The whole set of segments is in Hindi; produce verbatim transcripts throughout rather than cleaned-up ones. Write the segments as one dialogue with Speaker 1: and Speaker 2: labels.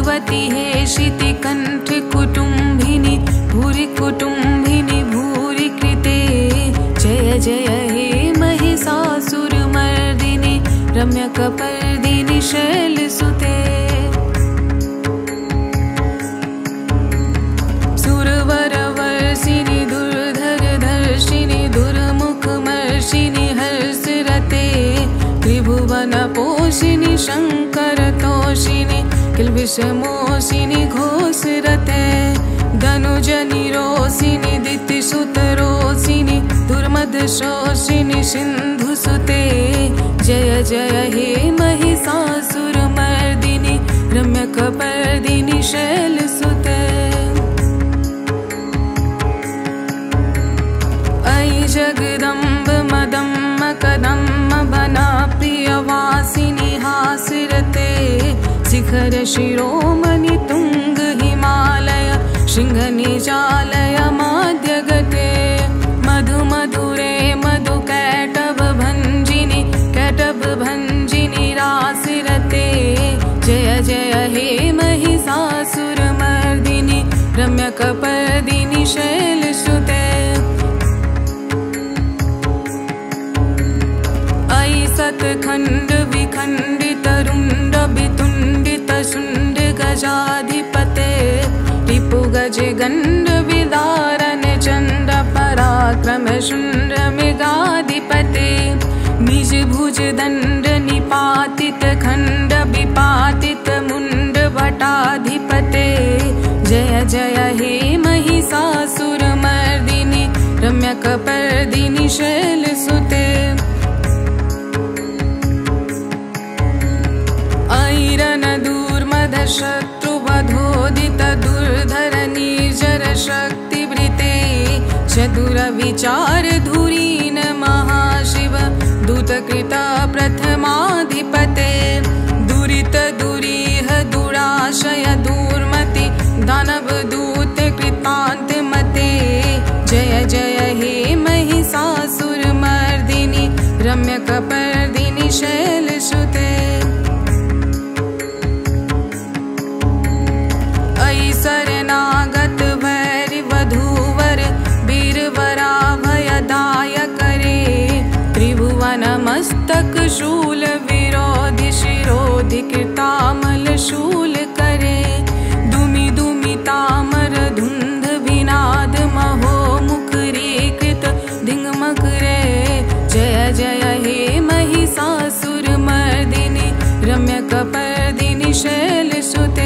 Speaker 1: भगवती हेशिति कंठ कुटुंबिनी भूरि कुटुंबिनी भूरि कृते जय जय हे महिषासुरमर्दिनि रम्यकपर्दिनि शैलसुते सुरवरवर्षिणि दुर्धरधर्षिणि दुर्मुखमर्षिणि हर्षरते त्रिभुवनपोषिणि शङ्करतोषिणि किल्बिषमोषिणि घोषरते धनुजनिरोषिणि दितिसुतरोषिणि दुर्मदशोषिणि सिन्धुसुते जय जय हे महिषासुरमर्दिनि रम्यकपर्दिनि शैलसुते अयि जगदम्ब मदम्ब कदम्ब बना प्रियवासिनि हासिरते शिखर शिरोमणि तुंग हिमालय शृंगनिजालय माध्यगते मधु मधुरे मधु कैटभ भंजिनि कैटभ भंजिनि रासिरते जय जय हे महिषासुरमर्दिनि रम्यकपर्दिनि शैलसुते अयि सतखंड विखंडित रुंड वितुंडित शुंड गजाधिपते रिपु गज गंड विदारण चंड पराक्रम शुंड मृगाधिपते निज भुज दंड निपातित खंड विपातित मुंड भटाधिपते जय जय हे महिषासुरमर्दिनि रम्यकपर्दिनि शैलसुते ऐरन दूर्मद शत्रुवधोदित दुर्धर निर्जर शक्तिवृते चतुर विचार धुरीन महाशिव दूतकृता प्रथमाधिपते दुरित दुरीह दुराशय दूर्मति दानव दूत कृतांत मते जय जय हे महिषासुरमर्दिनि रम्यकपर्दिनि शैलसुते शरणागत भैरि वधूवर वीरवरा भयदायक रे त्रिभुवन मस्तक शूल विरोधि शिरोधि कृतामल शूल करे दुमि दुमि तामर धुंध विनाद महो मुखरी कृत धिंगमक रे जय जय हे महिषासुरमर्दिनि रम्यकपर्दिनि शैलसुते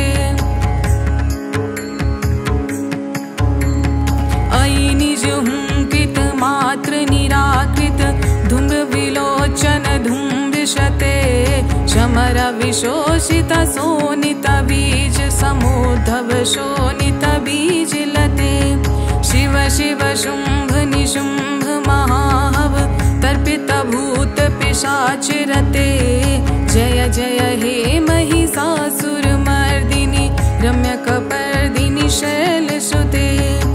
Speaker 1: निज हुंकृत मात्र निराकृत धुंब विलोचन धुंबिशते शमर विशोषित सोनित बीज समोद्धव शोनित बीज लते शिव शिव शुंभ निशुंभ महाहव तर्पित भूत पिशाच रते जय जय हे महिषासुरमर्दिनि रम्यकपर्दिनि शैलसुते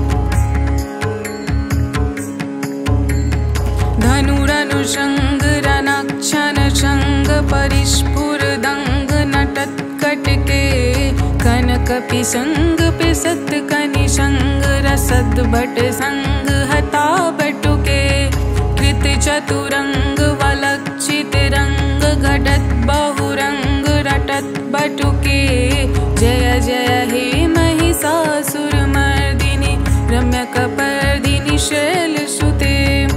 Speaker 1: धनुरनुषंग रनक्षण शंग परिस्फुरदंग नटत्कटके कनक पिसंग पिसत कनिशंग रसद भट संग हता बटुके कृत चतुरंग वलक्षित रंग घटत बहुरंग रटत बटुके जय जय हे महिषासुरमर्दिनि रम्यकपर्दिनि शैलसुते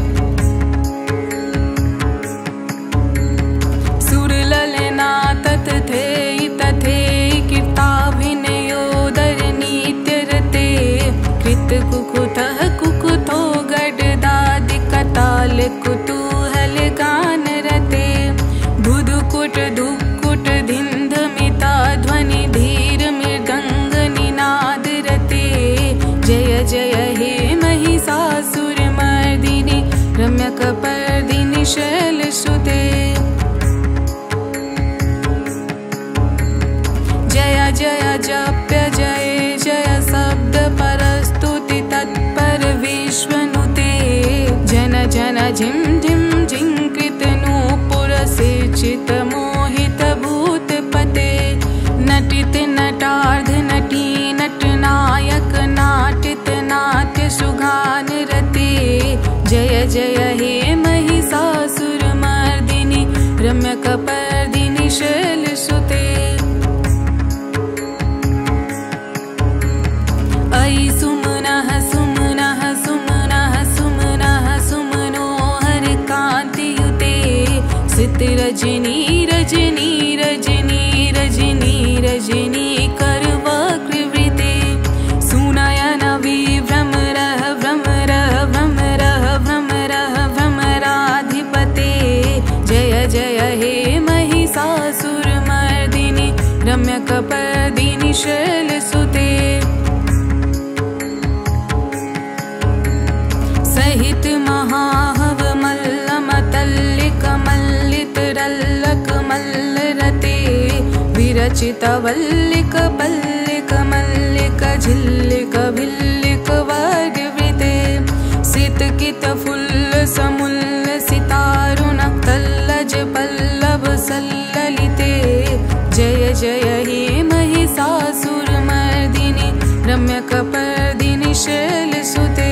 Speaker 1: तथेयि तथेयि कीर्ताभिनयोदर नित्यरते कृतकुकुतः कुकुतो गडदादि कताल कुतूहल गान रते धुधुकुट धुक्कुट धिन्धमिता ध्वनि धीर मृदंग निनाद रते जय जय हे महिषासुरमर्दिनि रम्यकपर्दिनि शैलसुते जय जप्य जय जय शब्द परस्तुति तत्पर विश्वनुते जन जन झिम झिम झिंकृत नूपुर से चित मोहित भूत पते नटित नटार्ध रजनी रजनी रजनी रजनी रजनी करवकृवृते सुनयन विभ्रमरः भ्रमरः भ्रमरः भ्रमरः भ्रमराधिपते जय जय हे महिषासुरमर्दिनि रम्यकपर्दिनि शैलसुते सहित महाहवमल्लमतल्लिकमल्लितरल्लकमल्लरते विरचितवल्लिक पल्लिक मल्लिक झिल्लिक भिल्लिक वर्गवृते सितकित फुल्ल समुल्ल सितारुण तल्लज पल्लव सल्ललिते जय जय हे महिषासुरमर्दिनि रम्यकपर्दिनि शैलसुते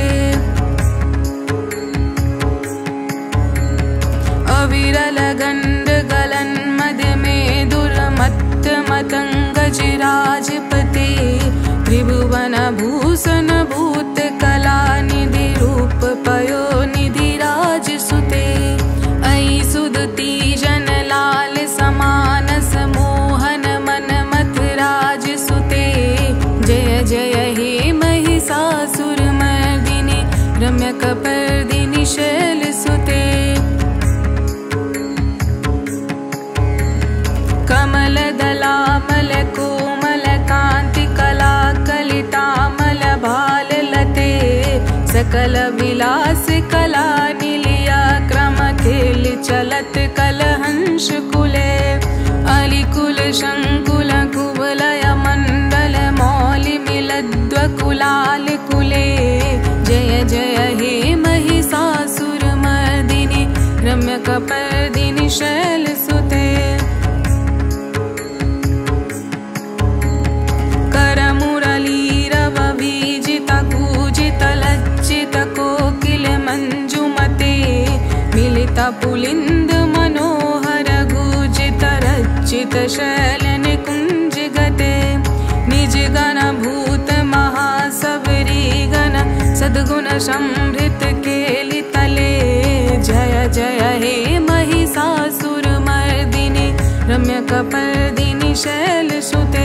Speaker 1: अविरल गंड गलन मद में दुर्मत्त मतंगजराजपते त्रिभुवन भूषण भूत कला निधि रूप पयो निधि राजसुते अयि सुदती जन लाल समानस मोहन मन मथ राजसुते जय जय हे महिषासुरमर्दिनि रम्यकपर्दिनि शैलसुते कमल दलामल कोमल कांति कला कलितामल भाल लते सकल विलास कला निलिया क्रम खेल चलत कलहंस कुले अलिकुल शंकुल कुवलय मंडल मौलि मिलद्व कुलाल कुले जय जय हे महिषासुरमर्दिनि रम्यकपर्दिनि शैलसुते कोकिल मंजुमते मिलित पुलिंद मनोहर गुजित रचित शैल निकुंज गते निज गण भूत महासवरी गण सद्गुण संभृत केलि तले जय जय हे महिषासुरमर्दिनि रम्यकपर्दिनि शैलसुते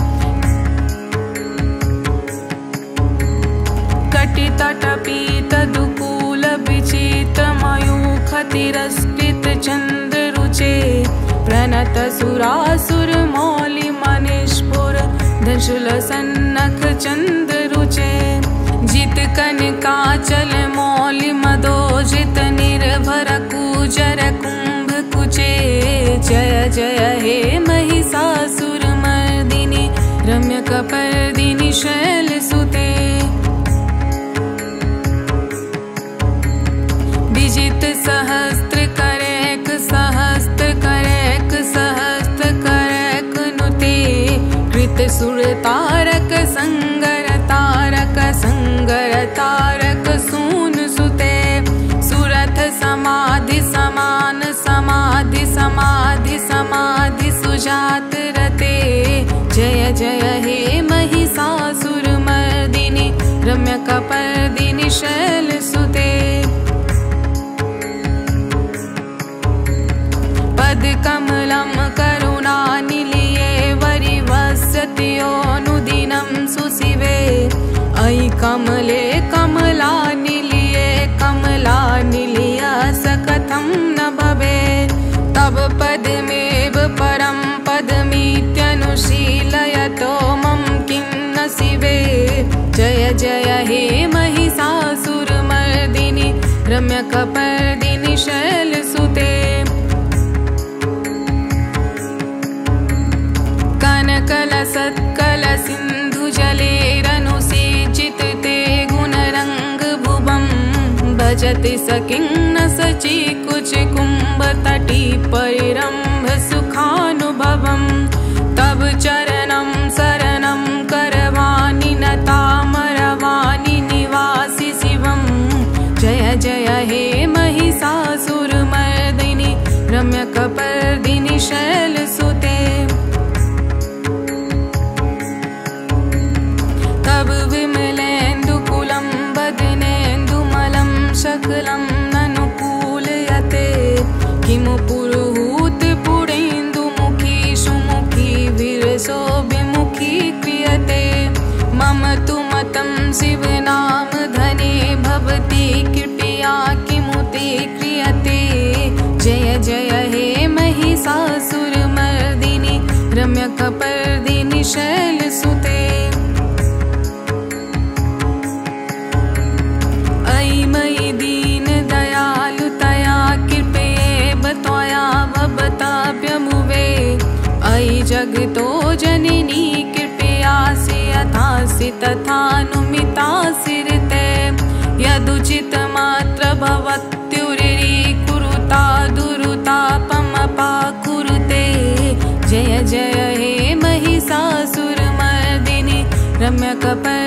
Speaker 1: कटितटपीत दुकूल विचित मयूखतिरस्कृत चंद्ररुचे प्रणत सुरासुर मौलि मनिष्पुर धशुल सन्नख चंद्ररुचे जित कनकाचल मौलि मदोजित निर्भर कूजर कुंभ कुचे जय जय हे महिषासुरमर्दिनि रम्यकपर्दिनि शैलसुते विजित सहस्त्र करैक सहस्त्र करैक सहस्त्र करैक नुते कृत सुर तारक संगर तारक संगर तारक सून सुते सुरथ समाधि समान समाधि समाधि समाधि सुजात रते जय जय हे महिषासुरमर्दिनि रम्यकपर्दिनि शैलसुते पद कमलं करुणानिलये वरिवसत्योनुदिनं सुशिवे अयि कमले कमलानिलये कमलानिलया सकथं न भवे तव पदमेव परं पदमित्यनुशीलयतो मम किं न शिवे जय जय हे महिषासुरमर्दिनि रम्यकपर्दिनि शैलसुते कनकल सत्कल सिंधु जलेरनुसेचित ते गुणरंग भुवं भजति सकिन्न सची कुच कुंभ तटी परिरंभ सुखानुभवं तब चरणं शरणं करवाणि नतामरवाणि निवासि शिवं जय जय हे महिषासुरमर्दिनि रम्यकपर्दिनि शैलसुते तब विमलेन्दुकुलं बदनेन्दुमलं शकलं ननुकूलयते किमु पुरुहूत शिव नाम धने भवती कृपया किमुते क्रियते। जय जय हे महिषासुरमर्दिनि रम्यकपर्दिनि शैलसुते। अयि मयि दीन दयालुतया कृपयेव त्वया भवताभ्यमुवे। अयि जगतो जननी कृपयासि यथासि तथानुमितासि ऋते। यदुचितमात्र भवत्युरिरी कुरुता दुरुतापमपाकुरुते। जय जय हे महिषासुरमर्दिनि रम्यकपर्दिनि